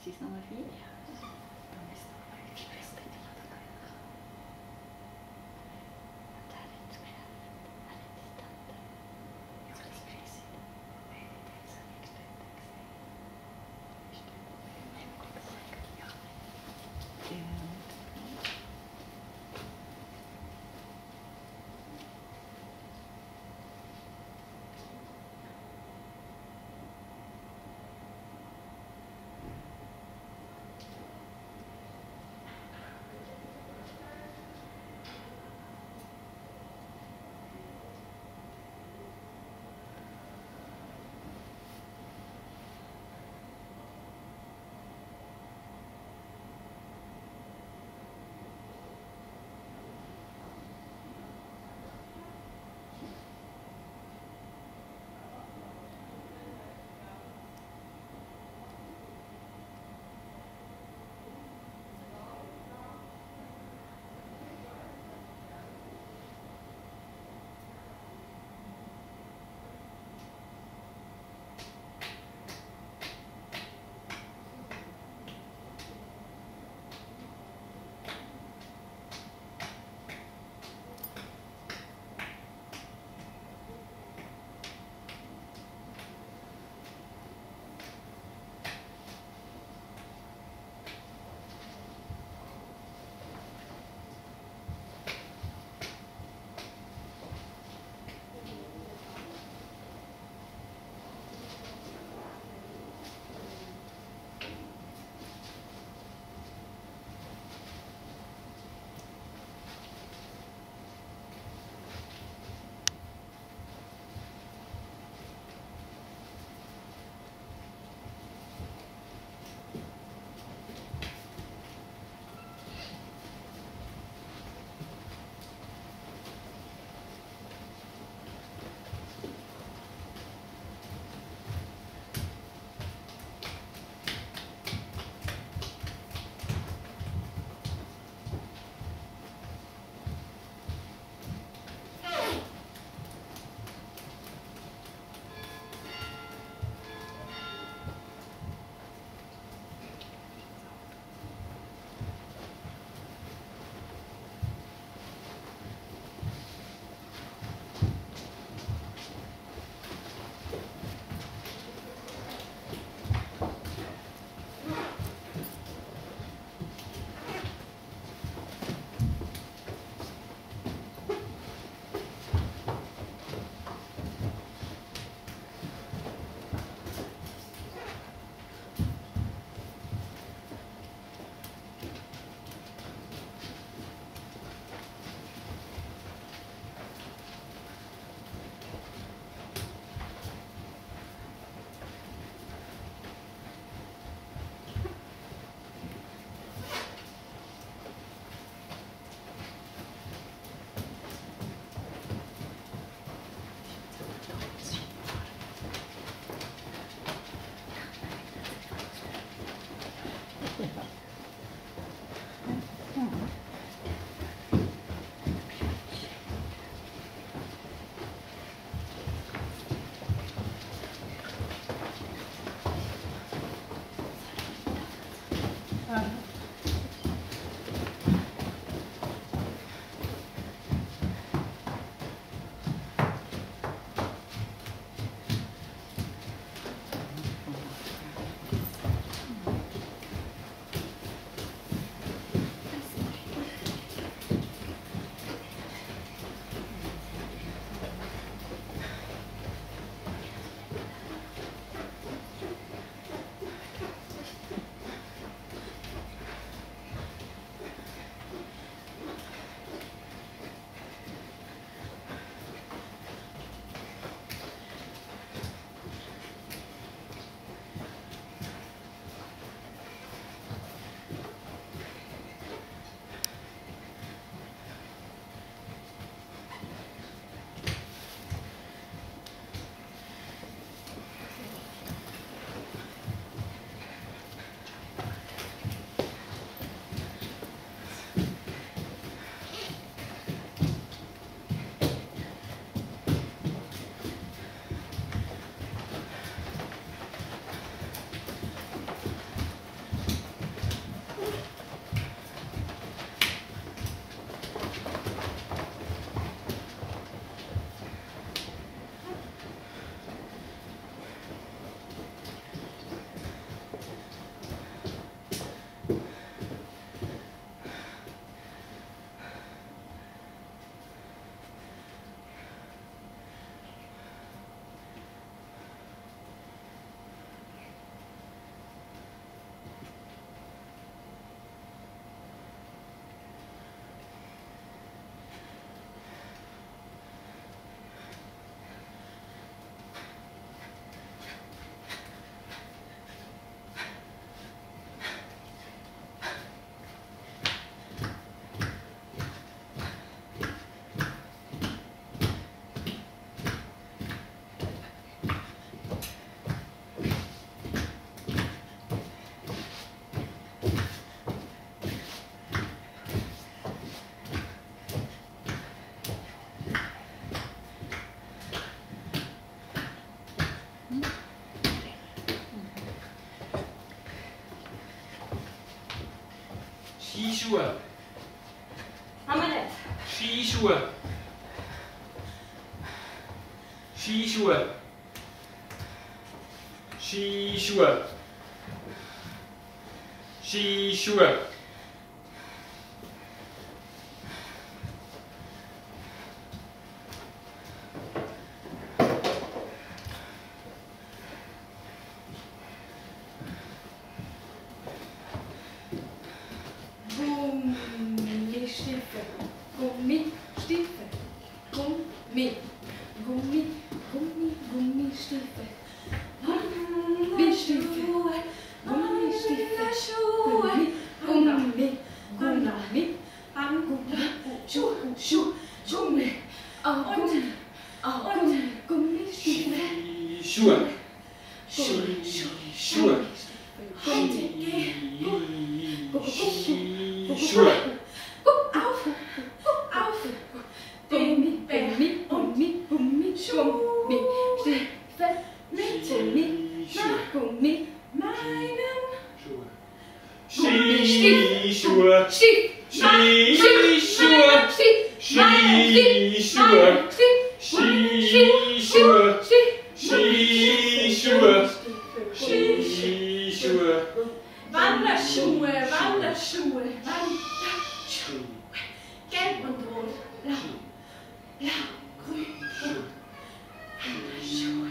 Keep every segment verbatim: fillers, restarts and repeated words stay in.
Zieh's nochmal rein. Skischuhe. Haben wir nicht. Skischuhe. Skischuhe. Skischuhe. Skischuhe. Gummistiefel, Gummistiefel, Gummi, Gummi, Gummi, Gummistiefel, Gummistiefel, Gummistiefel, Gummi, Gummi, Gummi, Gummi, Schuh, Schuh, Gummi, oh Gummi, oh Gummi, Gummistiefel, Schuhe. Schuhe, Schuhe. Schuhe. Guck auf, guck auf. Gummi, Gummi, Gummi, Gummi, Gummi, Stiefel, mit Gummi, nach Gummi, meinen Skischuhe. Stief, Skischuhe. Skischuhe. Skischuhe. Skischuhe. Skischuhe. Wanderschuhe, Wanderschuhe, Wanderschuhe. Gelb und rot, blau, blau, grün, rot. Wanderschuhe.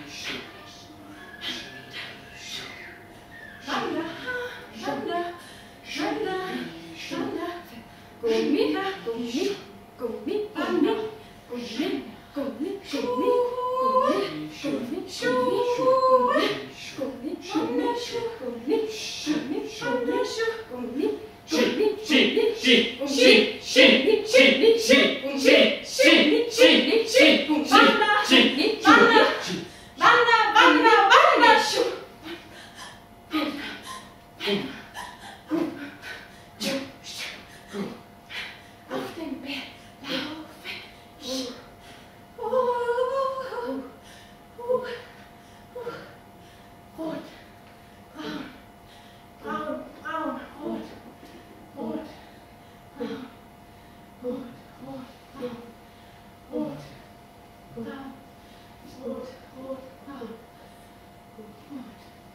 Wander, Wander, Wander, Wander. Gummi, Gummi, Gummi, Gummi, Gummi, Gummi, Gummi, Gummi, Gummi, Gummi, Gummi, Gummi, Wanderschuhe, Gummi, Gummi, Wanderschuhe, Gummi, Gummi, Ski, Ski, Ski, Ski, Ski, Ski, Ski, Ski, Ski, Ski, Wander, Wander, Wander, Wander, Wanderschuhe. Auf den Berg laufen. Oh, oh, oh, oh. Rot, braun, braun, braun, rot, rot, braun, rot, rot, braun, rot, braun, rot, rot, braun, rot, braun.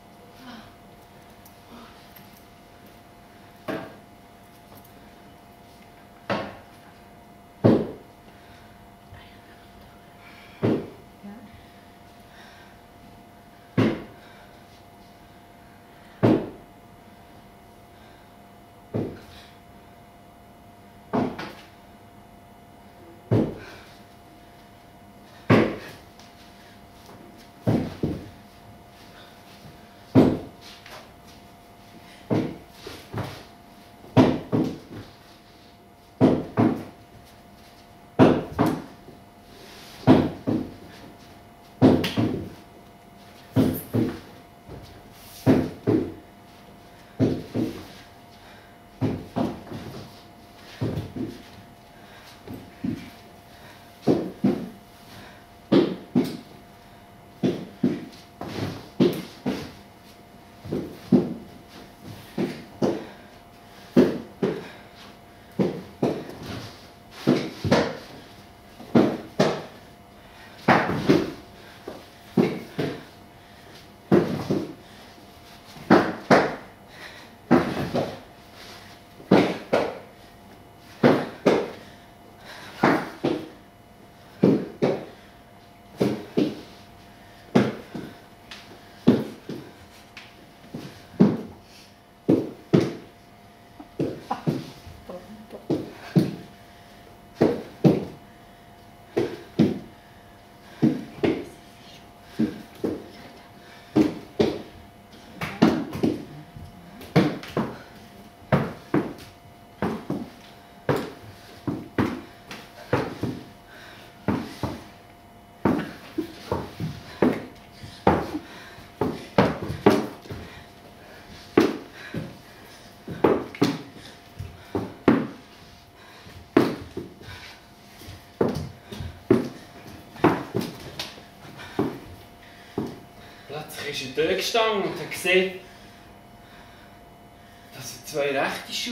Plötzlich ist er dort gestanden und hat gesehen, dass er zwei rechte Schuhe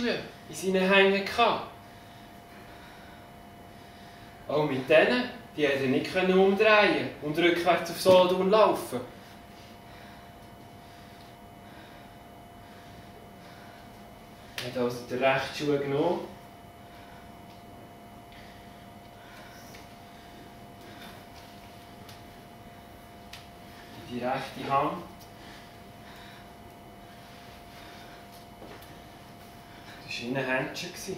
in seinen Hängen gehabt. Auch mit denen, die hätte er nicht umdrehen und rückwärts auf Solothurn laufen. Er hat also den rechten Schuh genommen. Die rechte Hand. Das war in ein Händchen.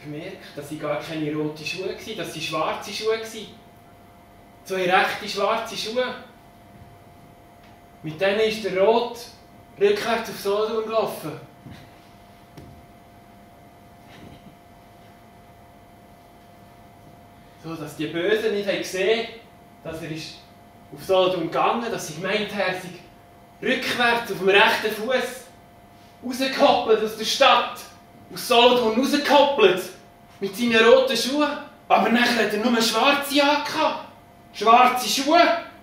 gemerkt, dass sie gar keine roten Schuhe waren, dass sie schwarze Schuhe waren. Zwei rechte schwarze Schuhe. Mit denen ist der Rot rückwärts auf Solothurn gelaufen. So, dass die Bösen nicht gesehen haben, dass er ist auf Solothurn gegangen ist, dass sie gemeint haben, er sei rückwärts auf dem rechten Fuß rausgekoppelt aus der Stadt. Aus Solothurn rausgekoppelt. Mit seinen roten Schuhen. Aber nachher hat er nur schwarze angehabt. Schwarze Schuhe.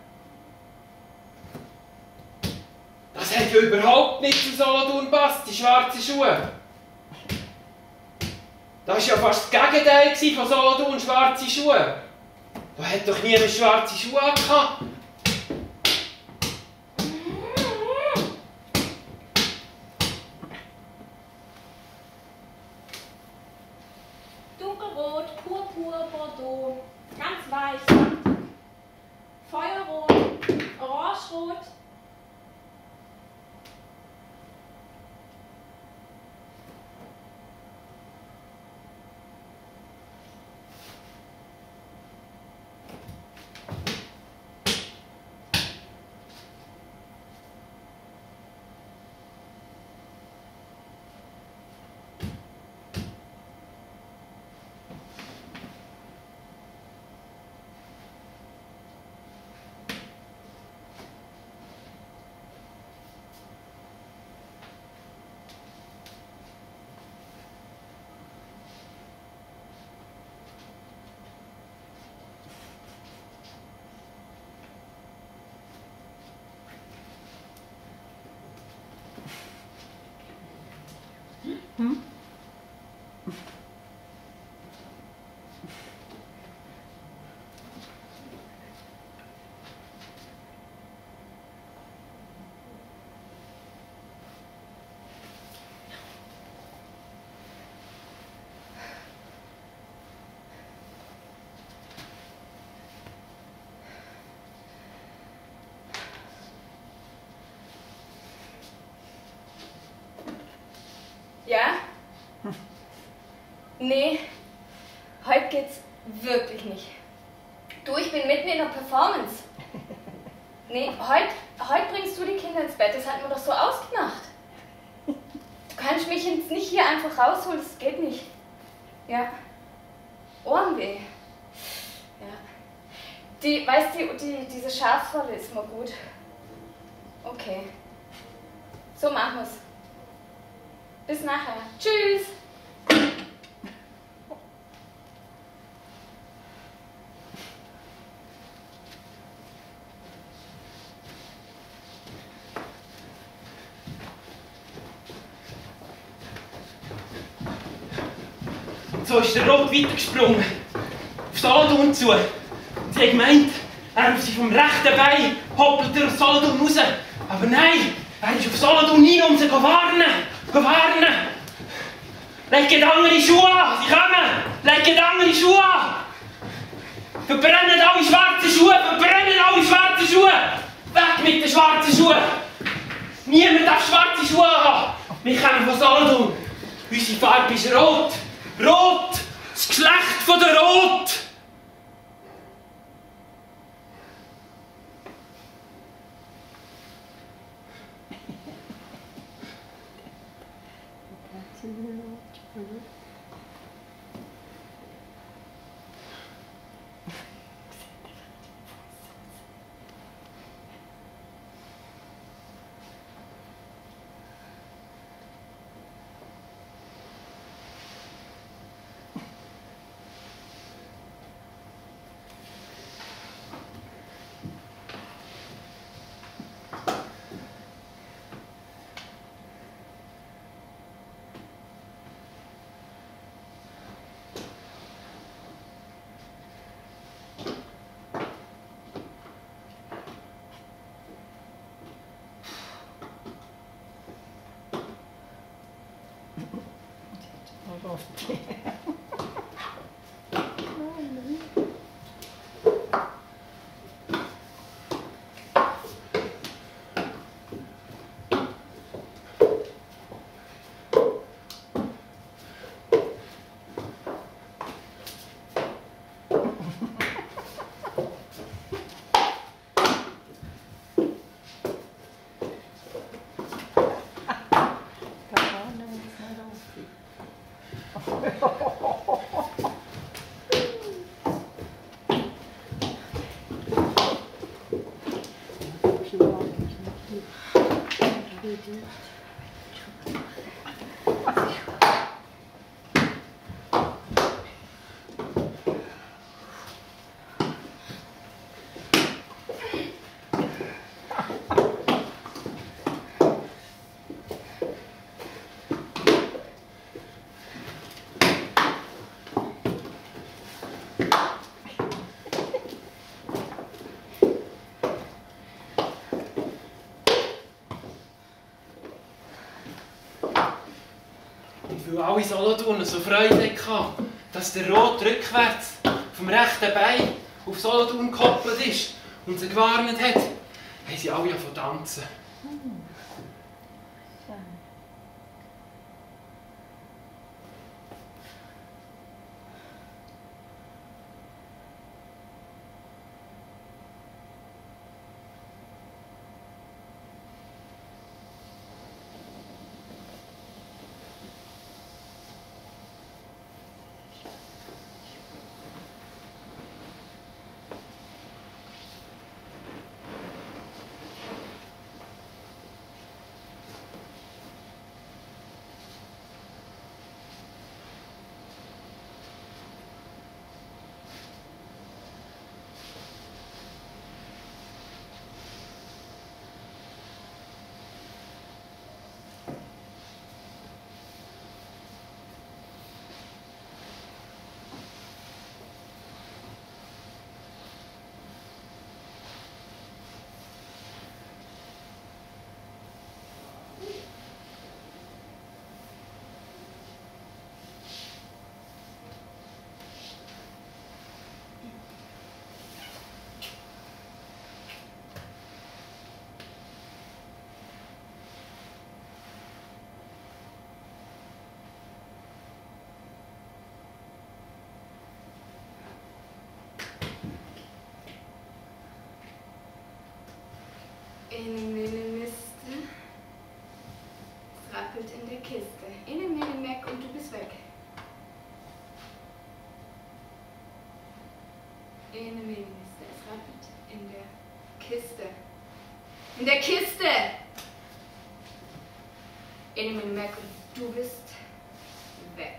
Das hat ja überhaupt nicht zu Solothurn gepasst, die schwarzen Schuhe. Das war ja fast das Gegenteil von Solothurn, schwarze Schuhe. Da hat doch niemand schwarze Schuhe angehabt. Dunkelrot, Purpur, Bordeaux, ganz weich, samtig. Feuerrot, Orangerot. Hm? Ja? Nee, heute geht's wirklich nicht. Du, ich bin mitten in der Performance. Nee, heute, heute bringst du die Kinder ins Bett, das hatten wir doch so ausgemacht. Du kannst mich jetzt nicht hier einfach rausholen, das geht nicht. Ja. Ohrenweh. Ja. Die, weißt du, die, diese Schafsrolle ist mir gut. Okay. So machen wir's. Bis nachher. Tschüss! Und so ist der Rot weitergesprungen. Auf Solothurn zu. Sie hat gemeint, er ist vom rechten Bein hoppelt er auf Solothurn raus. Aber nein, er ist auf Solothurn hin, um sie zu warnen. Warnen! Legt andere Schuhe an! Sie kommen! Legt andere Schuhe an! Verbrennen alle schwarzen Schuhe! Verbrennen alle schwarzen Schuhe! Weg mit den schwarzen Schuhen! Niemand darf schwarze Schuhe haben! Wir kommen von Solothurn! Unsere Farbe ist rot! Rot! Das Geschlecht von der Rot! Weil alle Solothurner so Freude hatten, dass der Rot rückwärts vom rechten Bein auf Solothurn gekoppelt ist und sie gewarnt hat, haben sie alle angefangen zu tanzen. Innen, Mene, Miste. Es rappelt in der Kiste. Innen, Mene, Meck und du bist weg. Innen, Mene, Miste. Es rappelt in der Kiste. In der Kiste! Innen, Mene, Meck und du bist weg.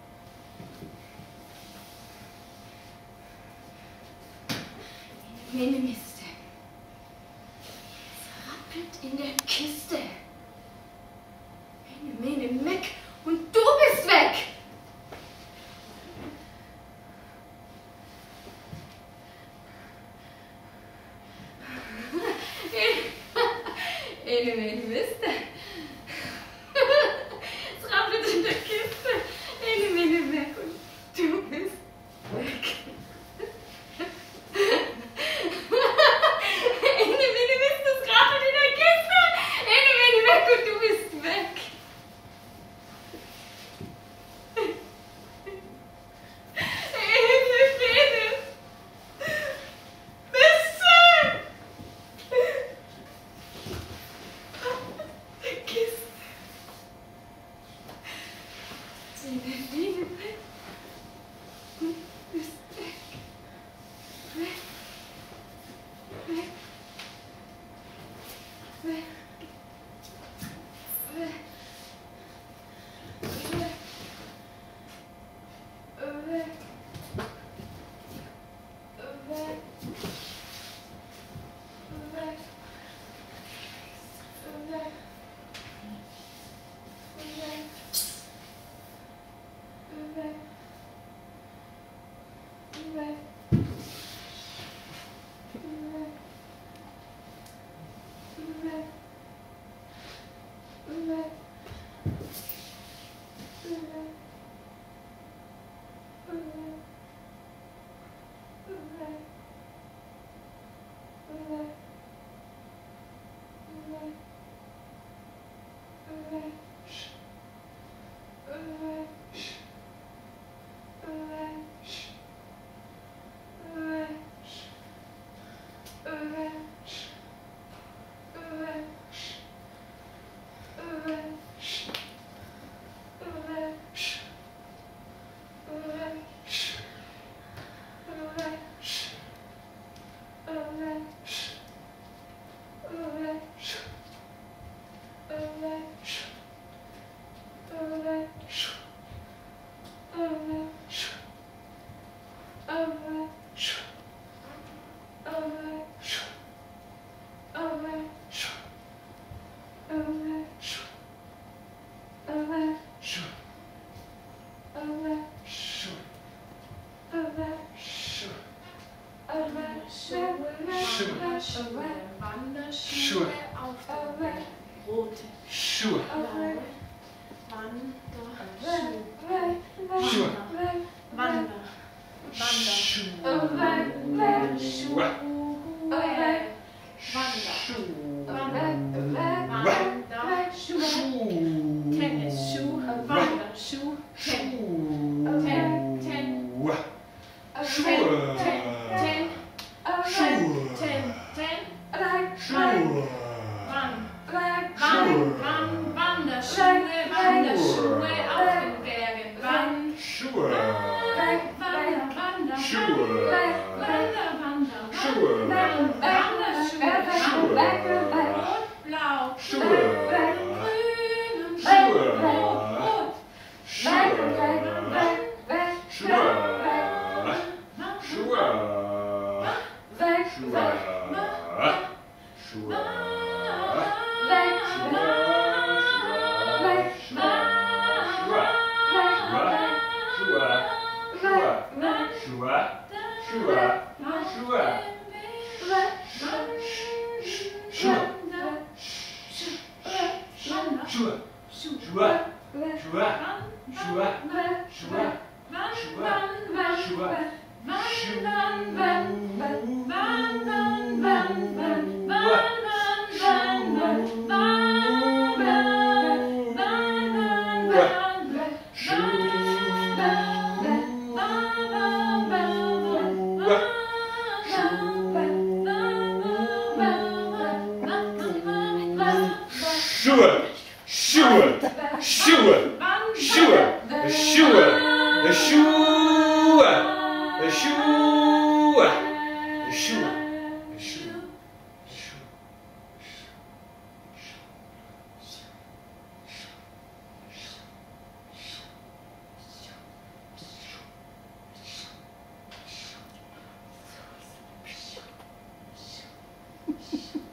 Innen, Mene, Miste. In der Kiste. Mene, Mene, Meck und du bist weg. Ene, Mene, Miste. Es rappelt in der Kiste. Ene, Mene, Meck und du bist weg. Uh, Wanderschuhe, Wanderschuhe auf dem Weg. Rote Schuhe. blaue Wanderschuhe. Schuhe. Wander, Wander, Schuhe. Wanderschuhe. Wander, Wanderschuhe. Tennisschuh, Wanderschuh, Ten, Ten, Ten, Ten, Ten, Ten, Ten, Ten, Wann, Wann, Wann, Wanderschuhe, Wanderschuhe auf den Bergen. Wann, Schuhe. Wander, Wanderschuhe, Wander, Wander, Schuhe. Wanderschuhe, Rot, Blau, Schuhe. Grün, Schuhe. Rot, Rot, Schuhe. Schuhe. Schuhe. Schuhe. Schuhe. Schuhe.